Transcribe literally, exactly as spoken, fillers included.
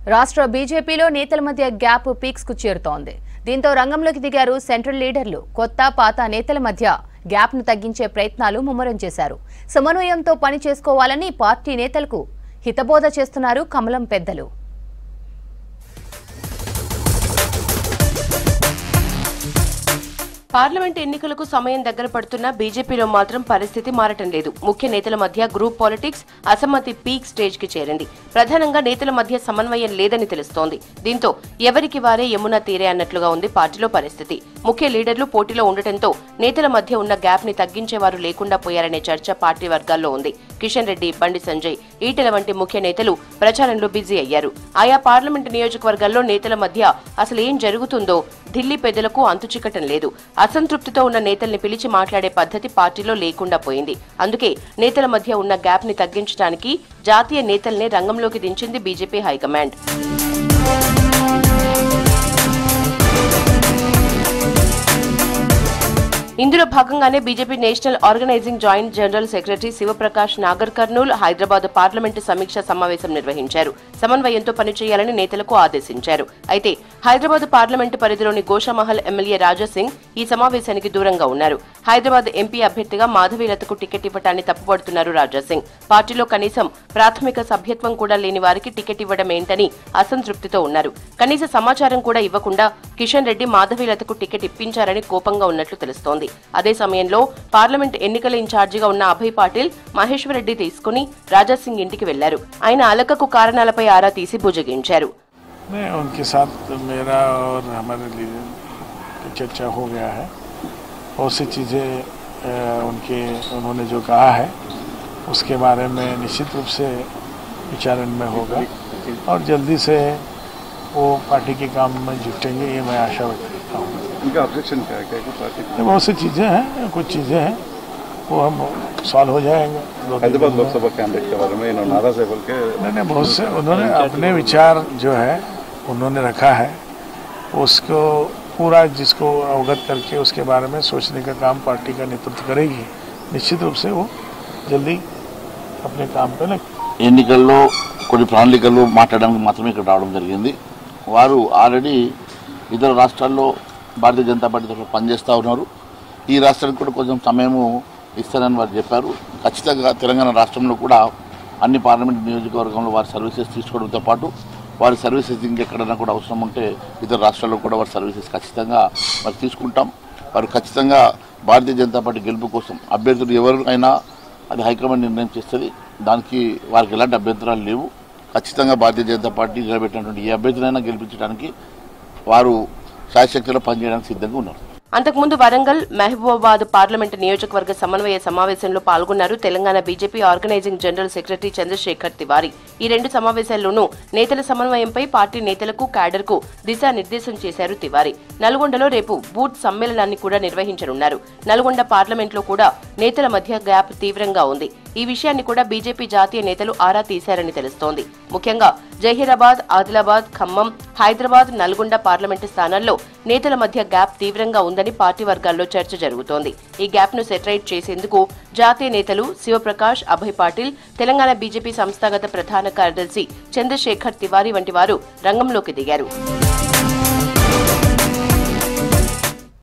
రాష్ట్ర బీజేపీలో నేతల మధ్య గ్యాప్ పీక్స్ కు చేరుతోంది. దీంతో రంగంలోకి దిగారు సెంట్రల్ లీడర్లు. కొత్త పాత నేతల మధ్య గ్యాప్ ను తగ్గించే ప్రయత్నాలు ముమ్మరం చేశారు. సమన్వయంతో పని చేసుకోవాలని పార్టీ నేతలకు హితబోధ చేస్తున్నారు కమలం పెద్దలు. పార్లమెంట్ ఎన్నికలకు సమయం దగ్గర పడుతున్న బీజేపీలో మాత్రం పరిస్థితి మారటం లేదు. ముఖ్య నేతల మధ్య గ్రూప్ పాలిటిక్స్ అసమ్మతి పీక్ స్టేజ్ కి చేరింది. ప్రధానంగా నేతల మధ్య సమన్వయం లేదని తెలుస్తోంది. దీంతో ఎవరికి వారే యమున తీరే అన్నట్లుగా ఉంది పార్టీలో పరిస్థితి. ముఖ్య లీడర్లు పోటీలో ఉండటంతో నేతల మధ్య ఉన్న గ్యాప్ ని తగ్గించేవారు లేకుండా పోయారనే చర్చ పార్టీ వర్గాల్లో ఉంది. కిషన్ రెడ్డి, బండి సంజయ్, ఈటెల వంటి ముఖ్య నేతలు ప్రచారంలో బిజీ అయ్యారు. ఆయా పార్లమెంటు నియోజకవర్గాల్లో నేతల మధ్య అసలు ఏం జరుగుతుందో ఢిల్లీ పెద్దలకు అంతుచిక్కటం లేదు. అసంతృప్తితో ఉన్న నేతల్ని పిలిచి మాట్లాడే పద్ధతి పార్టీలో లేకుండా పోయింది. అందుకే నేతల మధ్య ఉన్న గ్యాప్ ని తగ్గించడానికి జాతీయ నేతల్ని రంగంలోకి దించింది బీజేపీ హైకమాండ్. ఇందులో భాగంగానే BJP national organizing joint general secretary Shivprakash Nagar Kurnool Hyderabad parliament సమీక్ష సమావేశం నిర్వహించారు. సమన్వయంతో పనిచేయాలని నేతలకు ఆదేశించారు. అయితే హైదరాబాద్ పార్లమెంటు పరిధిలోని గోషామహల్ ఎమ్మెల్యే రాజాసింగ్ ఈ సమావేశానికి దూరంగా ఉన్నారు. హైదరాబాద్ ఎంపీ అభ్యర్థిగా మాధవీలతకు టికెట్ ఇవ్వటాన్ని తప్పుపడుతున్నారు రాజాసింగ్. పార్టీలో కనీసం ప్రాథమిక సభ్యత్వం కూడా లేని వారికి టికెట్ ఇవ్వడం ఏంటని అసంతృప్తితో ఉన్నారు. కనీస సమాచారం కూడా ఇవ్వకుండా కిషన్ రెడ్డి మాధవీలతకు టికెట్ ఇప్పించారని కోపంగా ఉన్నట్లు తెలుస్తోంది. అదే సమయంలో పార్లమెంట్ ఎన్నికల ఇన్ఛార్జిగా ఉన్న అభయ్ పాటిల్ మహేశ్వర్ రెడ్డి తీసుకుని రాజాసింగ్ ఇంటికి వెళ్లారు. ఆయన అలకకు కారణాలపై ఆరా తీసి భుజగించారు. उनके साथ मेरा और हमारे लीडर की चर्चा हो गया है. बहुत सी चीज़ें उनके उन्होंने जो कहा है उसके बारे में निश्चित रूप से विचार विमर्श होगा और जल्दी से वो पार्टी के काम में जुटेंगे, ये मैं आशा व्यक्त करता हूँ. उनका ऑब्जेक्शन क्या है? क्या पार्टी बहुत सी चीज़ें हैं, कुछ चीज़ें हैं वो हम सॉल्व हो जाएंगे. हैदराबाद लोकसभा कैंडिडेट के बारे में इन्होंने नाराज है बोल के नहीं नहीं बहुत से उन्होंने अपने विचार जो है उन्होंने रखा है, उसको पूरा जिसको अवगत करके उसके बारे में सोचने का काम पार्टी का नेतृत्व करेगी. निश्चित रूप से वो जल्दी अपने काम पे लगे. ఎన్నికల్లో కొన్ని ప్రణాళికలు మాట్లాడడానికి మాత్రమే ఇక్కడ రావడం జరిగింది. వారు ఆల్రెడీ ఇతర రాష్ట్రాల్లో భారతీయ జనతా పార్టీ తరఫున పనిచేస్తూ ఉన్నారు. ఈ రాష్ట్రానికి కూడా కొంచెం సమయము ఇస్తారని వారు చెప్పారు. ఖచ్చితంగా తెలంగాణ రాష్ట్రంలో కూడా అన్ని పార్లమెంట్ నియోజకవర్గంలో వారి సర్వీసెస్ తీసుకోవడంతో పాటు వారి సర్వీసెస్ ఇంకెక్కడైనా కూడా అవసరం ఉంటే ఇతర రాష్ట్రాల్లో కూడా వారి సర్వీసెస్ ఖచ్చితంగా వారు తీసుకుంటాం. వారు ఖచ్చితంగా భారతీయ జనతా పార్టీ గెలుపు కోసం అభ్యర్థులు ఎవరైనా అది హైకమాండ్ నిర్ణయం చేస్తుంది. దానికి వారికి ఎలాంటి అభ్యంతరాలు లేవు. ఖచ్చితంగా భారతీయ జనతా పార్టీ నిలబెట్టినటువంటి ఏ అభ్యర్థులైనా గెలిపించడానికి వారు శాయశక్తిలో పనిచేయడానికి సిద్ధంగా ఉన్నారు. అంతకుముందు వరంగల్, మహబూబాబాద్ పార్లమెంటు నియోజకవర్గ సమన్వయ సమావేశంలో పాల్గొన్నారు Telangana BJP organizing general secretary Chandrashekhar Tiwari. ఈ రెండు సమావేశాల్లోనూ నేతల సమన్వయంపై పార్టీ నేతలకు క్యాడర్కు దిశానిర్దేశం చేశారు తివారీ. నల్గొండలో రేపు బూత్ సమ్మేళనాన్ని కూడా నిర్వహించనున్నారు. నల్గొండ పార్లమెంట్లో కూడా నేతల మధ్య గ్యాప్ తీవ్రంగా ఉంది. ఈ విషయాన్ని కూడా బీజేపీ జాతీయ నేతలు ఆరా తీశారని తెలుస్తోంది. ముఖ్యంగా జహీరాబాద్, ఆదిలాబాద్, ఖమ్మం, హైదరాబాద్, నల్గొండ పార్లమెంటు స్థానాల్లో నేతల మధ్య గ్యాప్ తీవ్రంగా ఉందని పార్టీ వర్గాల్లో చర్చ జరుగుతోంది. ఈ గ్యాప్ ను సెటరైట్ చేసేందుకు జాతీయ నేతలు శివప్రకాష్, అభయ్ పాటిల్, తెలంగాణ బీజేపీ సంస్థాగత ప్రధాన కార్యదర్శి చంద్రశేఖర్ తివారీ వంటి వారు రంగంలోకి దిగారు.